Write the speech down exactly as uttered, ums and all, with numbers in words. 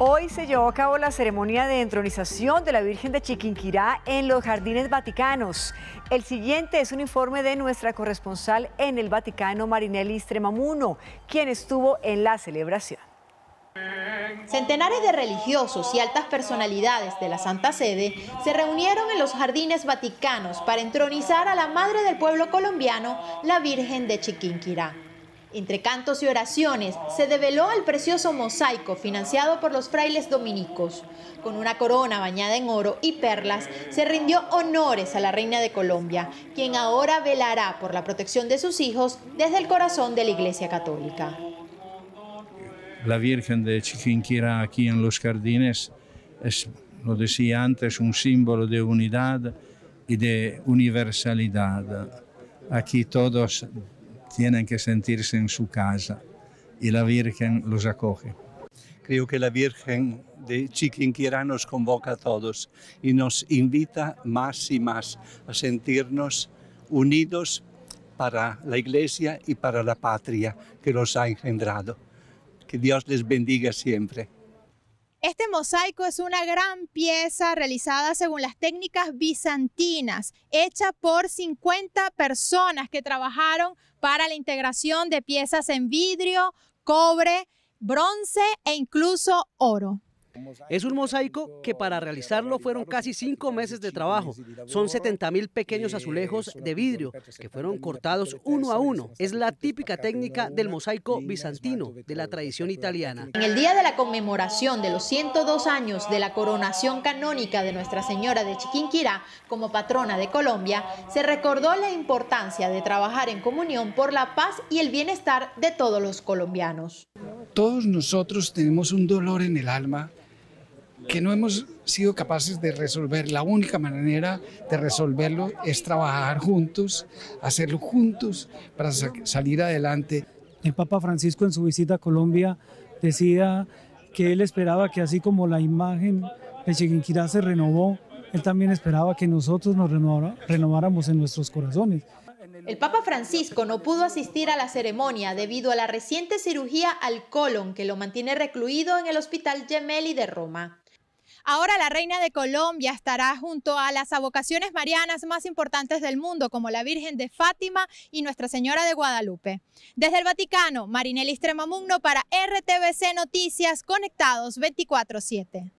Hoy se llevó a cabo la ceremonia de entronización de la Virgen de Chiquinquirá en los Jardines Vaticanos. El siguiente es un informe de nuestra corresponsal en el Vaticano, Marinelli Stremamuno, quien estuvo en la celebración. Centenares de religiosos y altas personalidades de la Santa Sede se reunieron en los Jardines Vaticanos para entronizar a la Madre del pueblo colombiano, la Virgen de Chiquinquirá. Entre cantos y oraciones se develó el precioso mosaico financiado por los frailes dominicos. Con una corona bañada en oro y perlas, se rindió honores a la Reina de Colombia, quien ahora velará por la protección de sus hijos desde el corazón de la Iglesia Católica. La Virgen de Chiquinquirá aquí en los Jardines es, lo decía antes, un símbolo de unidad y de universalidad. Aquí todos tienen que sentirse en su casa y la Virgen los acoge. Creo que la Virgen de Chiquinquirá nos convoca a todos y nos invita más y más a sentirnos unidos para la Iglesia y para la patria que los ha engendrado. Que Dios les bendiga siempre. Este mosaico es una gran pieza realizada según las técnicas bizantinas, hecha por cincuenta personas que trabajaron para la integración de piezas en vidrio, cobre, bronce e incluso oro. Es un mosaico que para realizarlo fueron casi cinco meses de trabajo. Son setenta mil pequeños azulejos de vidrio que fueron cortados uno a uno. Es la típica técnica del mosaico bizantino de la tradición italiana. En el día de la conmemoración de los ciento dos años de la coronación canónica de Nuestra Señora de Chiquinquirá como patrona de Colombia, se recordó la importancia de trabajar en comunión por la paz y el bienestar de todos los colombianos. Todos nosotros tenemos un dolor en el alma que no hemos sido capaces de resolver. La única manera de resolverlo es trabajar juntos, hacerlo juntos para salir adelante. El Papa Francisco en su visita a Colombia decía que él esperaba que así como la imagen de Chiquinquirá se renovó, él también esperaba que nosotros nos renováramos en nuestros corazones. El Papa Francisco no pudo asistir a la ceremonia debido a la reciente cirugía al colon que lo mantiene recluido en el Hospital Gemelli de Roma. Ahora la Reina de Colombia estará junto a las advocaciones marianas más importantes del mundo, como la Virgen de Fátima y Nuestra Señora de Guadalupe. Desde el Vaticano, Marinelli Stremamuno para R T V C Noticias, conectados veinticuatro siete.